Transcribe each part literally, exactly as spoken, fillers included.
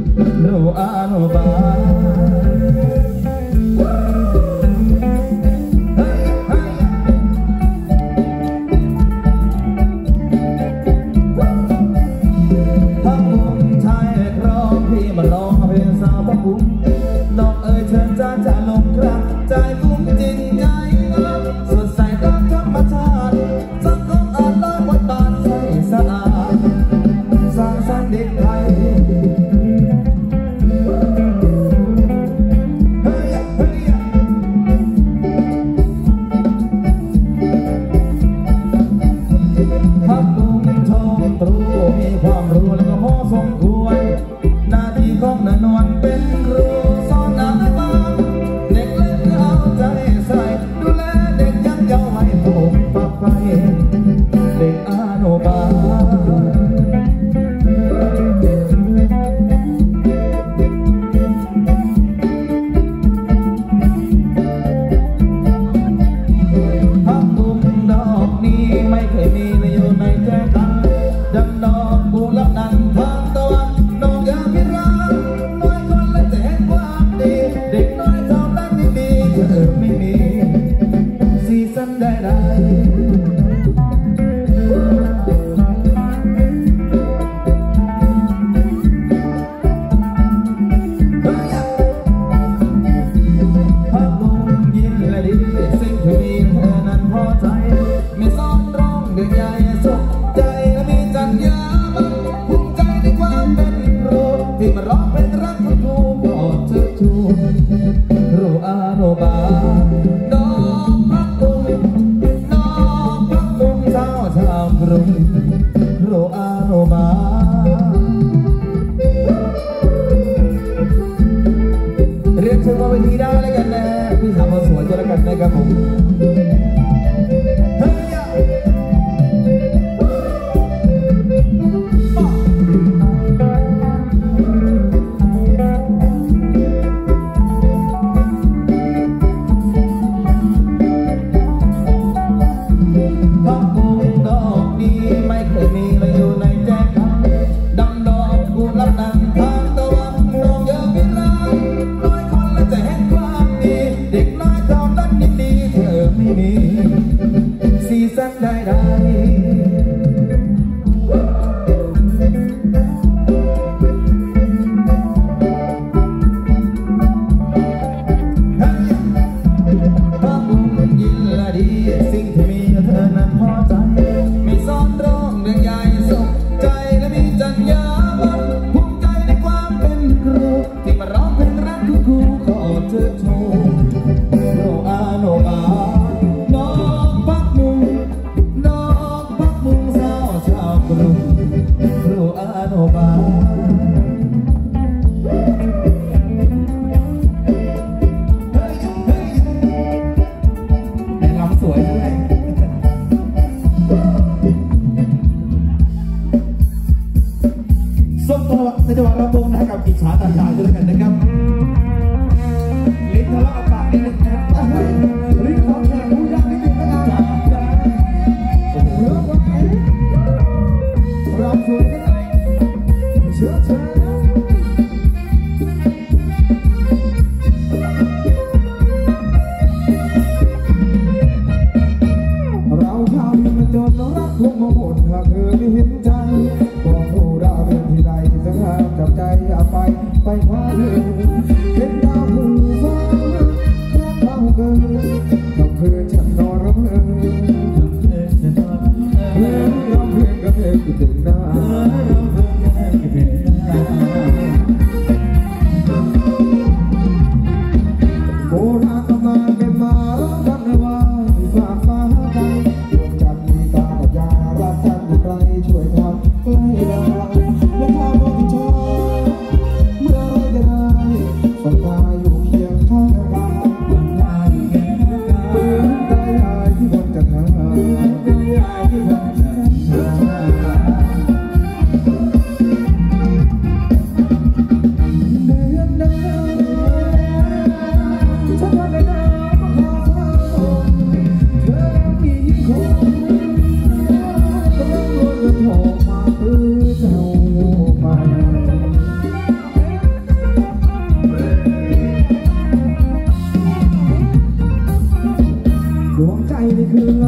โรอาโนบามาลองเป็นสาวพ่อคุ้มดอกเอ๋ยเชิญจ้าจะลงครับใจคุ้มจริงใจสดใสตามธรรมชาติสังคมอ่านลอยบนบานใสสะอาดสร้างสรรค์เด็กไทยพักบุ้งทองตรูมีความรู้และก็พอสมควรหน้าที่ของนานวลเป็นครูสอนอนุบาลเด็กเล็กเอาใจใส่ดูแลเด็กยังเยาว์ให้ผมฝักใฝ่เด็กอนุบาลพักบุ้งดอกนี้ไม่เคยมีเลยอยู่ในแจกันดังดอกบุรักนันทางตะวันน้องอยากพิรามน้อยคนและแต่เห็นความดีเด็กน้อยทำได้ไม่มีเธอไม่มีสีสันใดๆพักบุ้งยิ้มและดีสิ่งที่มีเธอนั้นพอใจไม่ซ่อนร้องเดือดใหญ่สุขใจและมีจัญญาบันภูมิใจในความเป็นครูที่มาร้องเพลงรักคุณครูกอดเธอชูโรอาโนบาดอกพักบุ้งดอกพักบุ้งเช้าชาวกรุงโรอาโนบาเรียนเชิญมาเวทีได้แล้วกันนะพี่สาวมาสวยจะแล้วกันนะครับผมพักบุ้งดอกนี้ไม่เคยมีเลยอยู่ในแจกันดังดอกกุหลาบดังทางตะวันน้องอยากพิรามน้อยคนและแต่เห็นความดีเด็กน้อยทำนั้นยินดีเธอไม่มีสีสันใดๆพักบุ้งยินและดีสิ่งที่มีเธอนั้นพอใจไม่ซ่อนร้องเรื่องใหญ่สุขใจและมีจัญญาบันภูมิใจในความเป็นครูที่มาร้องเพลงรักคุณครูขอเธอโชว์โรอาโนบาดอกพักบุ้งดอกพักบุ้งสาวชาวกรุงโรอาโนบาสวยด้วยส้มตัวในจังหวะระบงนะกับอิจฉาตายายด้วยกันนะครับลิ้นทะเลาะปากนิดนึงนะครับลิ้นทะเลาะแขกผู้ยากนิดนึงนะครับโอ้โหเราสวยกันเลยเชื่อเชื่อจนรักคงมาหมดหากเธอไม่เห็นใจบอกผู้ดาวเรือนที่ใดสังหารกับใจอย่าไปไปคว้าเธอเห็นดาวผู้ฟ้ารักเราเกินกับเธอฉันนอนรับเธอเพื่อนร้องเพลงกับเพลงคิดถึงหน้าโบราณมาเก็บมาร้องกันเลยว่าฝากฟ้าใจช่วยทำใกล้ดาวและข้าวที่ชอบเมื่อไรจะได้ฝัน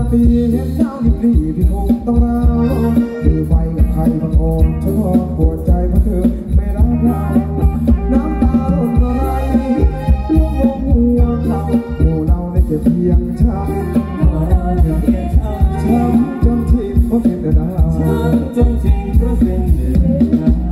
ตรีเห็นเจ้าดิบดีพี่คงต้องรอคือไปกับใครบางองค์ฉันทอดปวดใจเพราะเธอไม่รักเราน้ำตาหล่นไหลลูกลงหัวเขาโอ้เราได้เก็บเพียงช้ำช้ำจนทิ้งเพราะเป็นเดือดร้อนช้ำจนทิ้งเพราะเป็นเดือดร้อน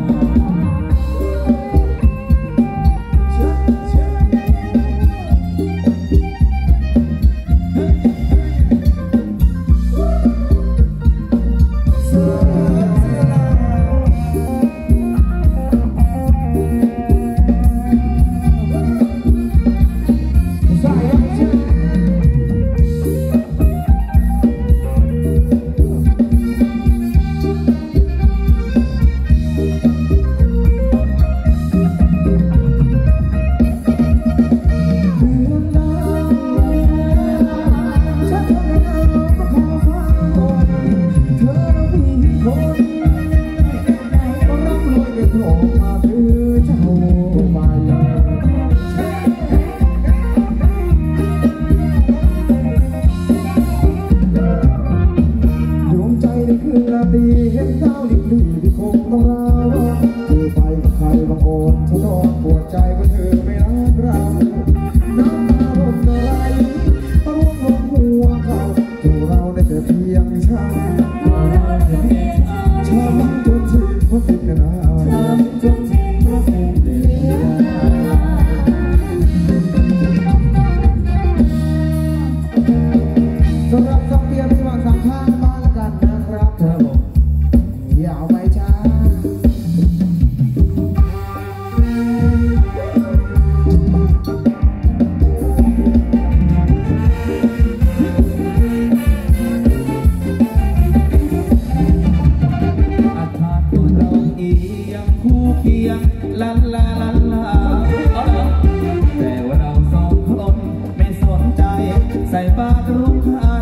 เห็นเจ้าดิบดีที่คงต้องรอคือไปกับใครบางคนฉันนอนปวดใจเพราะเธอไม่รักเราน้ำตาหล่นไหลร่วงลงหัวเขาตัวเราได้แต่เพียงช้ำช้ำจนทิ้งเพราะเป็นเดือดร้อนช้ำจนทิ้งเพราะเป็นเดือดร้อนสำหรับสังเวียนที่มาสัมภาษณ์มาแล้วกันนะครับเธอบอกอย่าเอาไปช้าอาคาตัวเราเอียงคู่เคียงลันลาลันลาแต่ว่าเราสองคนไม่สนใจใส่บาตรร่วมกัน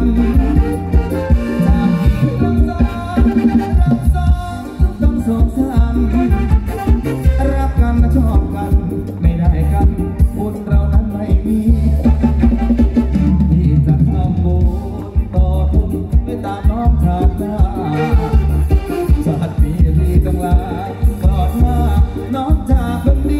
สองสามรักกันชอบกันไม่ได้กันบุญเรานั้นไม่มีที่จะทำบุญต่อทุนไม่ตามน้องชาติหน้าชาติปีที่ตั้งหลายกอดมาน้องจากคนดี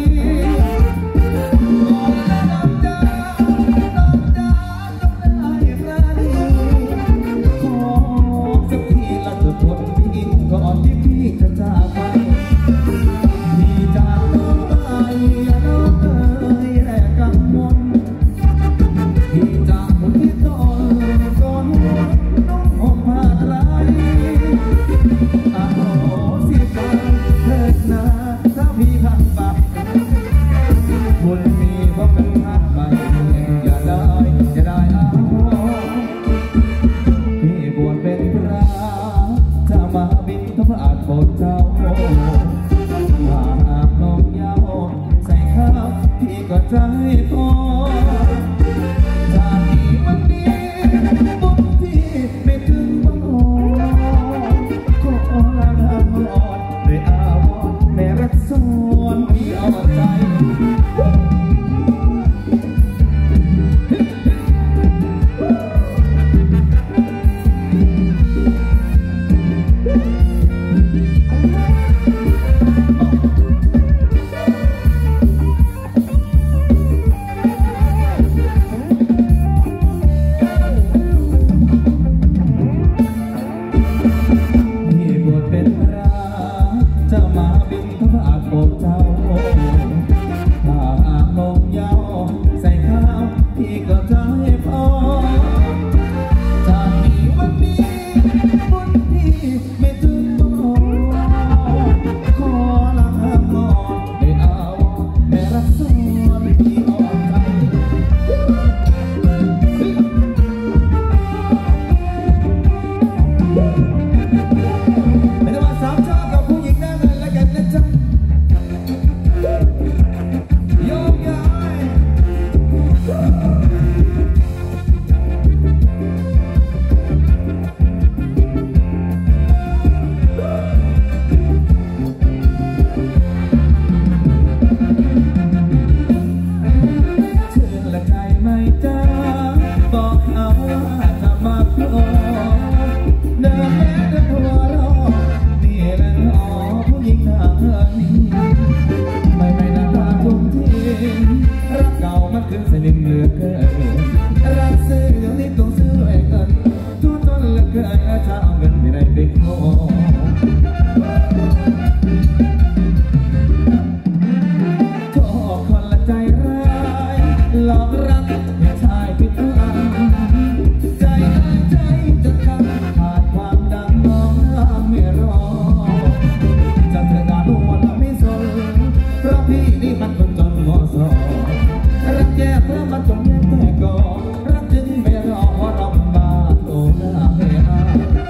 น้องจากน้องจากต้องได้ปราณีขอสักทีละจะทนพี่ก่อนที่พี่จะจากไปพี่จากน้องไปอย่าน้องเอ๋ยแรกกังวลพี่จากคนที่ตนก่อนหัวน้องห่มผ้าไตรอาโหสิกรรมเถิดนะถ้าพี่พังไปบุญมีเพราะเป็นพักไปอย่าได้อย่าได้อาโหพี่บวชเป็นพระจะมาบินทบาทโปรดเจ้าว่าหากน้องเย้าใส่ข้าวพี่ก็ใจพอจากนี้วันนี้บุญพี่ไม่ถึงบังอ่อนขอลาทางอ่อนด้วยอาวรณ์ไม่รักซ้อนพี่เอาใจพี่นี่มันคนจนมอสอรักแก่เพราะมันจงแย่แต่ก่อรักจึงไม่รอเพราะเราบ้าโตหน้าไม่อา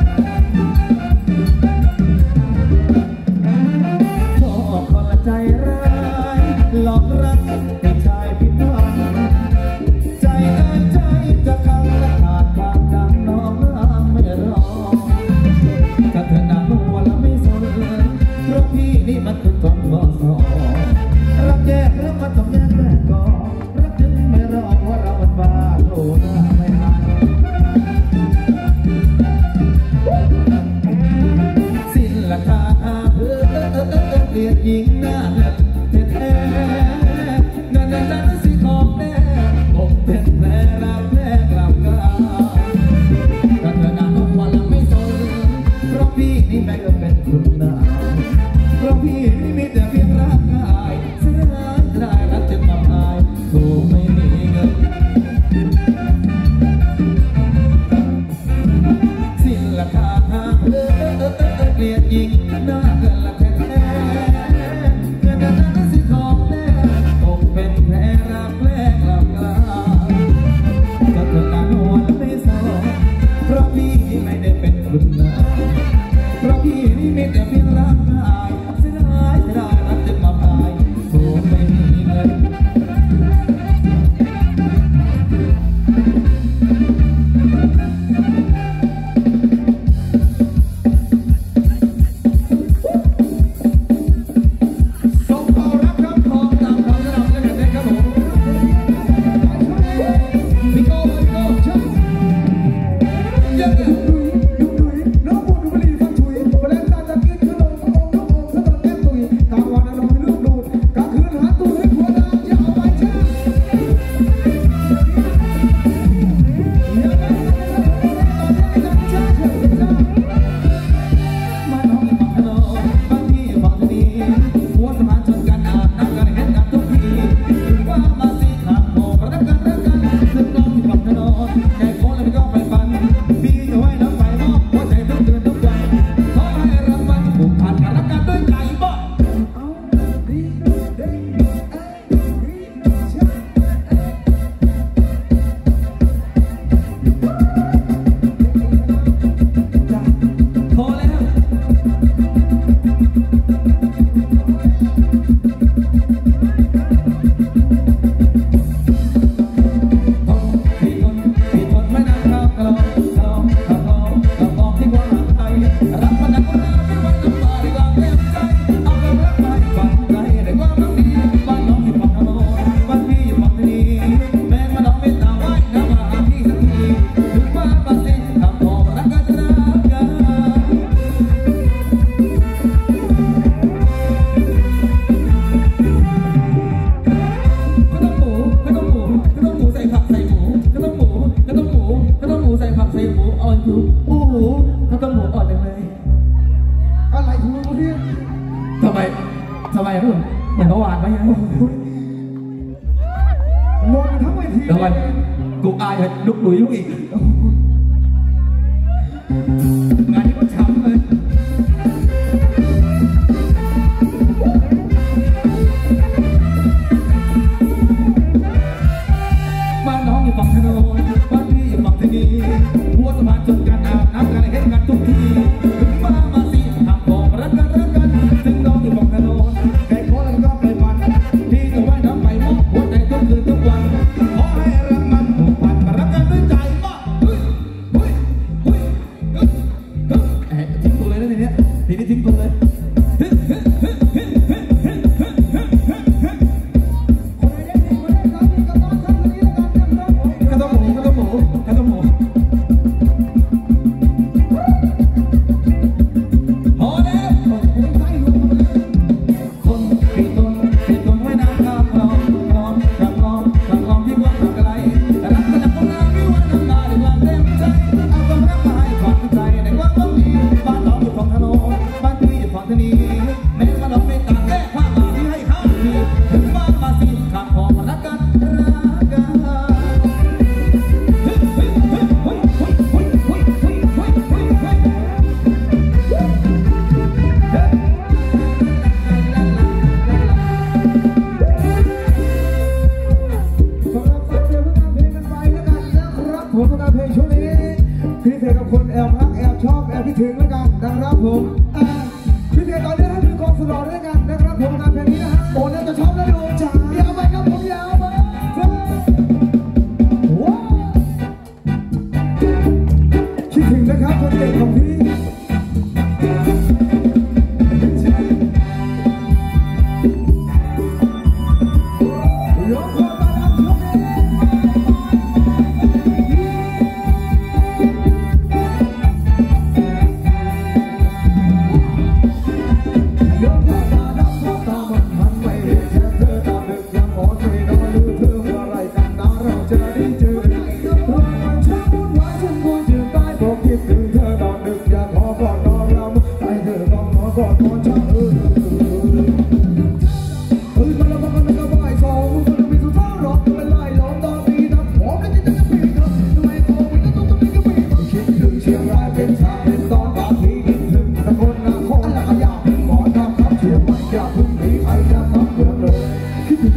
พอคนละใจร้ายหลอกรักให้ชายผิดหวังใจเอ้ยใจจะกังและขาดความดังน้องน้ำไม่รอถ้าเธอหนักหัวแล้วไม่สนเพราะพี่นี่มันคือคนบ่สอรักแก่เพราะมันต้องแย่แต่ก่อรักจึงไม่รอว่าเรามันบ้าโตหน้าไม่อายสิ้นราคาเออเออเออเออเกลียดหญิงหน้าแหลมแท้ๆนั่นนั่นนั่นสิของแน่อกเป็นแผลรักแผลกลับกลาถ้าเธอหนักหัวแล้วไม่สนเพราะพี่นี่แม่ก็เป็นคุณนายเพราะพี่นี่มีแต่เพียงร่างกายเสียดายเสียดายรักจึงมาพายถูกไม่มีเงินสิ้นราคาเออเออเออเออเกลียดหญิงหน้าเกินละแท้แท้เกินนั้นนั้นสิของแน่อกเป็นแผลรักแรกหลับกลาจะเกิดการหัวและไม่สนเพราะพี่นี่ไม่ได้เป็นคุณนายเพราะพี่นี่มีแต่เพียงร่างกายเสียดายเสียดายรักจึงมาพายถูกไม่มีเงินส่งต่อรับครับของตามความสนับสนุนนะครับผมพี่โก้พี่โก้ชักเยอะๆน้องบุญบุรีฟังถุยเวลาตาจะกินขนมขนมน้องโอ่งขนมแก้มตุยกลางวันนอนให้ลูกดูดกลางคืนหาตู้ให้ผัวดาจะเอาไปเช่ามาน้องอีฟังขนมบางทีฟังทนีหัวสะพานชนกันอาบน้ำกันเห็นกันทุกทีถึงว่ามาสิขาดโผล่รักกันรักกันซึ่งน้องอีฟังขนมแก่โค้งแล้วไม่ก็ไปฟันพี่จะไว้น้ำไฟมอบหัวใจทุกเดือนทุกวันขอให้รางวัลผูกพันกันรักกันด้วยใจบ่พอแล้วพี่คนพี่คนไม่นานข้าวกลองกลองกลองกลองที่คนรักไทยรักมันนักคนรักไม่วันน้ำตาดีกว่าเต็มใจเอาความรักไปฝังใจได้ความรักดีบ้านน้องที่ฝั่งถนนบ้านพี่ฝั่งนี้แม่มาน้องไม่ตาไว้น้ำมาหาพี่สักทีถึงว่ามาสิทำพอรักกันจะรักกันก็ต้องหมูก็ต้องหมูก็ต้องหมูใส่ผักใส่หมูก็ต้องหมูก็ต้องหมูก็ต้องหมูใส่ผักใส่หมูอ่อนอยู่โอ้โหก็ต้องหมูอ่อนจังเลยอะไรของมึงเนี่ยทำไมทำไมพูดเหมือนเมื่อวานไหมยังงงทั้งเวทีแล้วมันกูอายเลยลุกหลุยลุกอีกงานนี้ก็ช้ำเลยบ้านน้องอยู่ฝั่งถนนบ้านพี่อยู่ฝั่งทนีหัวสะพานชนกันอาบน้ำกันเห็นกันทุกทีถึงว่ามาสิทำบอกรักกันรักกันซึ่งน้องอยู่ฝั่งถนนแก่โค้งแล้วก็ไปฟันพี่จะไว้น้ำไปมอบหัวใจทุกคืนทุกวันขอให้รักมันผูกพันรักกันด้วยใจบ่เฮ้ยเฮ้ยเฮ้ย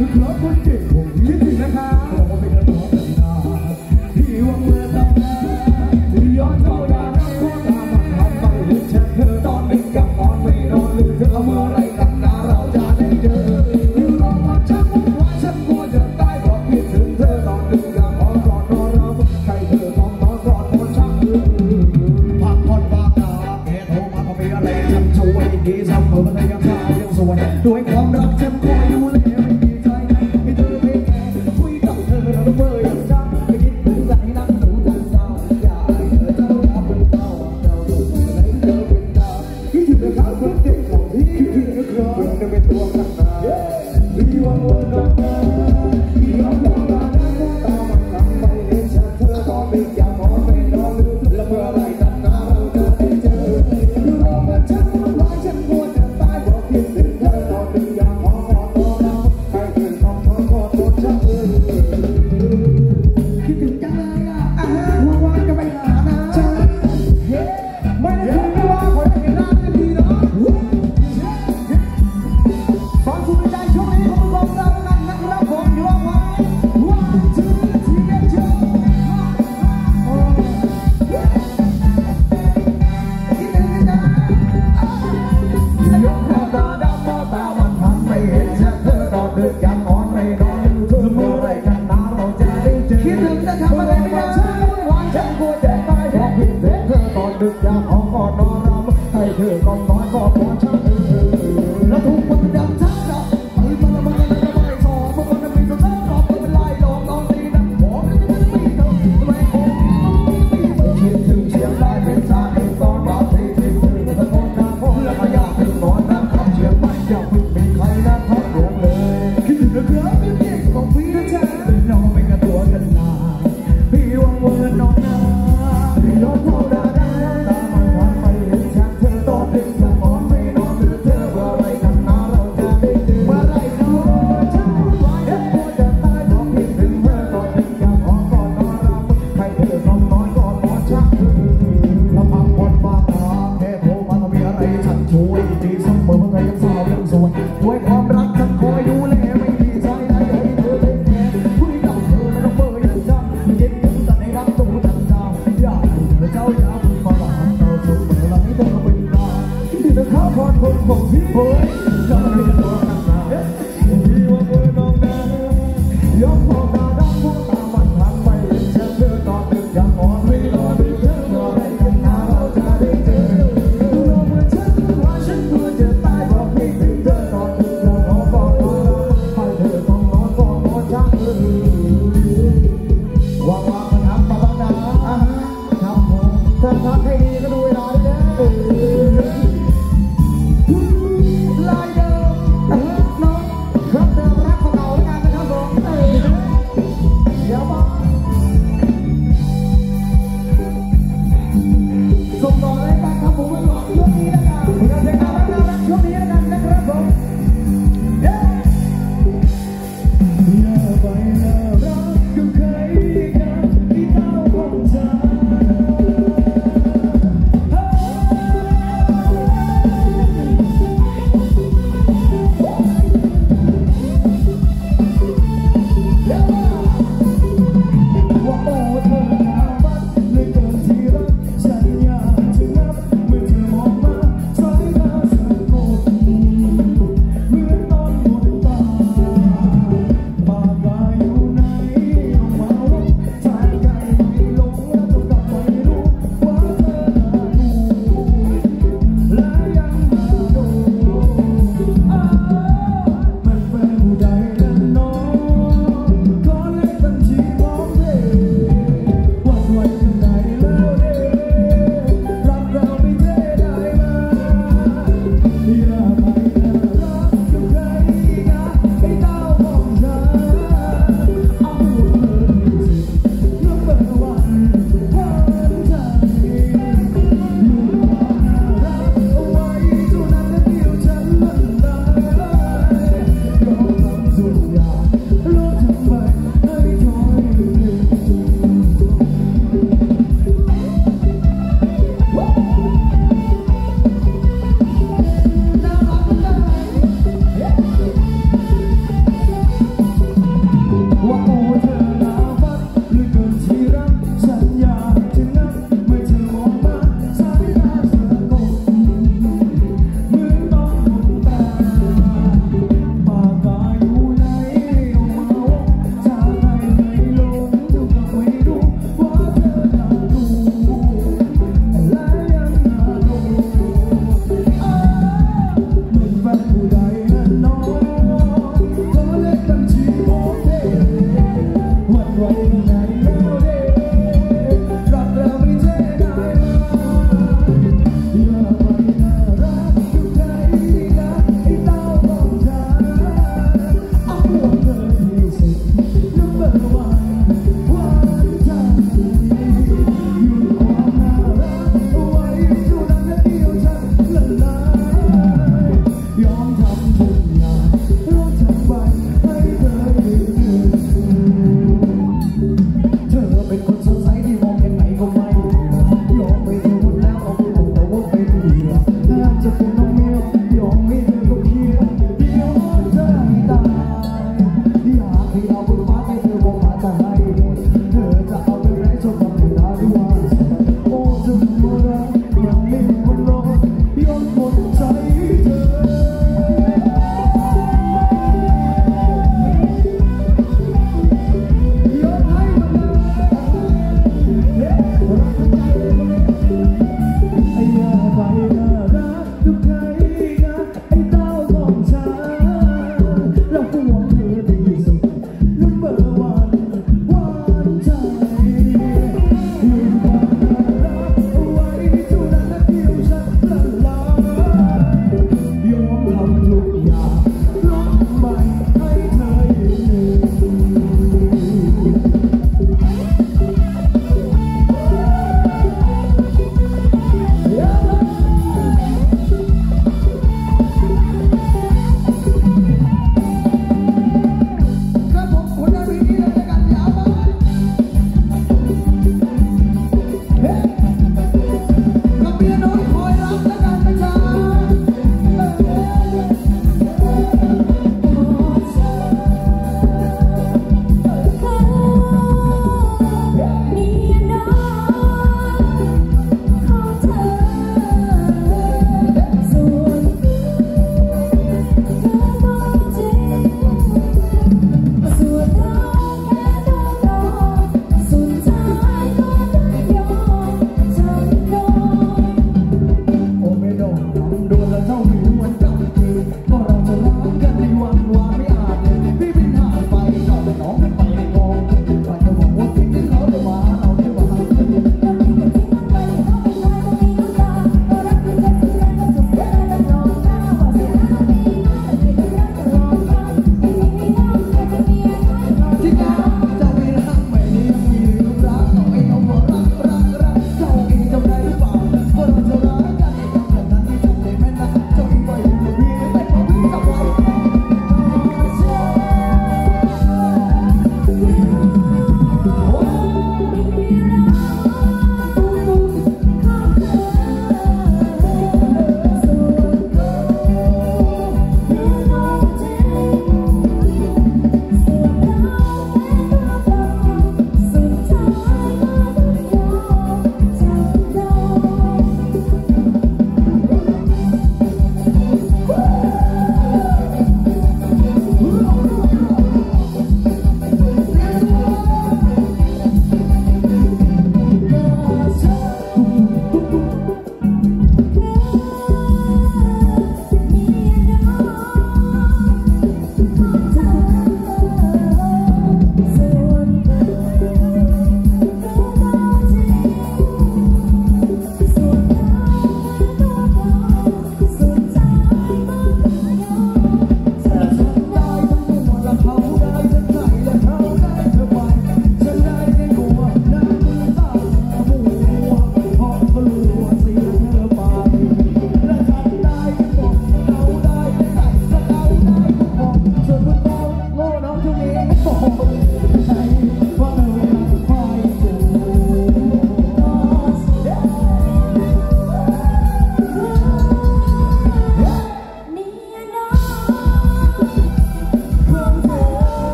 คือเพราะคนเก่งผมคิดถึงนะคะบอกว่าเป็นกระบอกกันนาที่วังเมื่อตำนานที่ย้อนเท่าดานักโคตรมันทำไปเห็นฉันเธอตอนเป็นกับนอนไม่นอนลืมเธอเมื่อไรกันนะเราจะได้เจอที่รอมาชักมุ่งหวังฉันกลัวจะตายบอกคิดถึงเธอตอนดึกอยากขอกอดนอนเราใครเธอมองนอนกอดคนชักมือพักผ่อนบ้างนะแกโทรมาก็มีอะไรฉันช่วยดีเสมอแต่ยังชายังสวยด้วยความรักฉันคอยดูแลไม่มีใจให้เธอเทแคร์คุยกับเธอแล้วเมื่อยังจำไม่คิดถึงใจนักหนูจังเศร้าอยากให้เธอเจ้ารักเป็นเจ้าเราดูให้เธอเป็นดาวคิดถึงนะครับคนเก่งของพี่คิดถึงนะครับเธอเป็นตัวข้างหน้าที่วันวันนั้นที่วันวันนั้นตามันหลังไปเห็นฉันเธอตอนเป็นอยากขอไม่นอนลืมแล้วเมื่อไรกันนะเราจะได้เจอคือรอมาฉันมันร้ายฉันกลัวจะตายบอกคิดถึงเธอตอนเป็นอยากขอขอตัวเราให้เธอทำทำขอตัวฉันเออคิดถึงจังเลยอ่ะว่างๆจะไปหานะไม่ได้คุยไม่ว่าขอให้เห็นหน้ากันดีเนาะฟังคุณใจช่วงนี้ขอบคุณเรากันนะครับ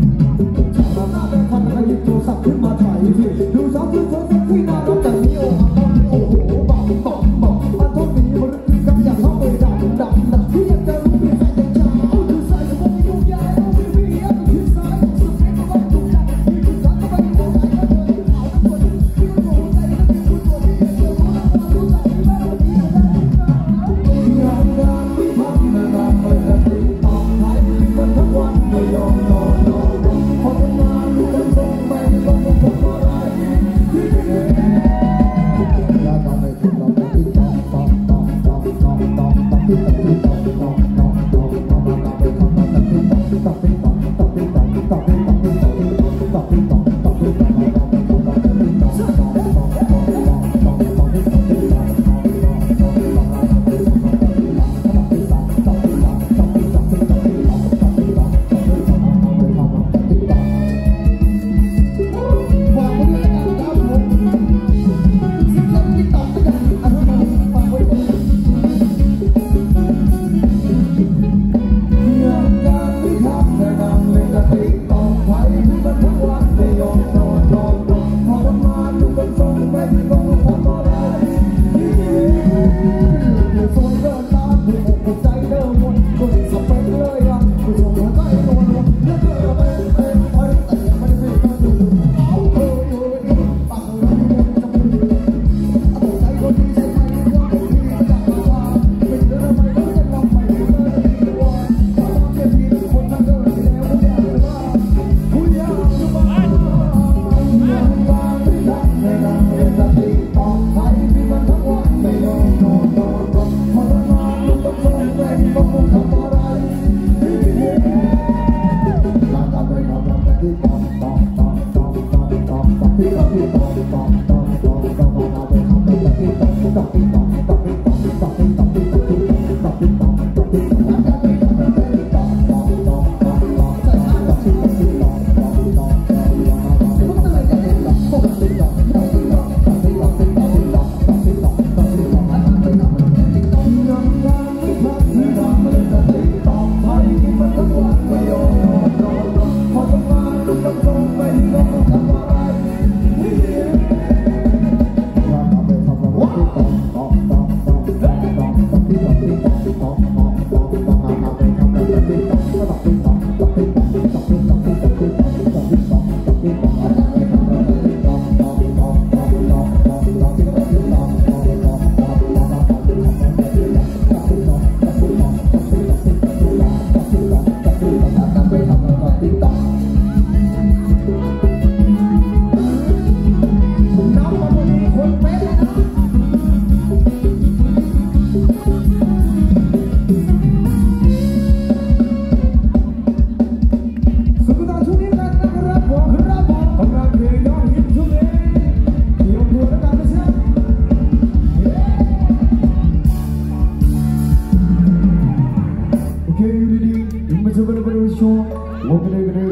Bener-bener show, mau bener-bener